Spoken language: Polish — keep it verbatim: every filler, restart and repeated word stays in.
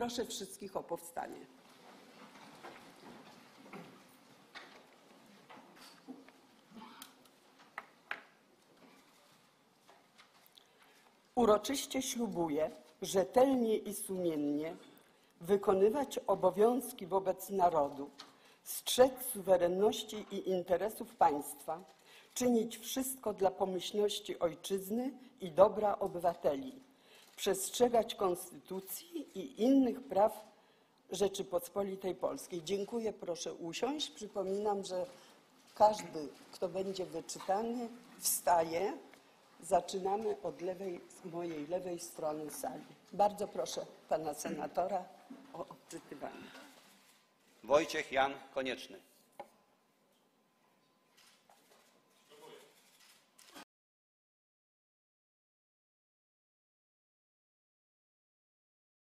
Proszę wszystkich o powstanie. Uroczyście ślubuję rzetelnie i sumiennie wykonywać obowiązki wobec narodu, strzec suwerenności i interesów państwa, czynić wszystko dla pomyślności ojczyzny i dobra obywateli, przestrzegać Konstytucji i innych praw Rzeczypospolitej Polskiej. Dziękuję, proszę usiąść. Przypominam, że każdy, kto będzie wyczytany, wstaje. Zaczynamy od lewej, z mojej lewej strony sali. Bardzo proszę pana senatora o odczytywanie. Wojciech Jan Konieczny.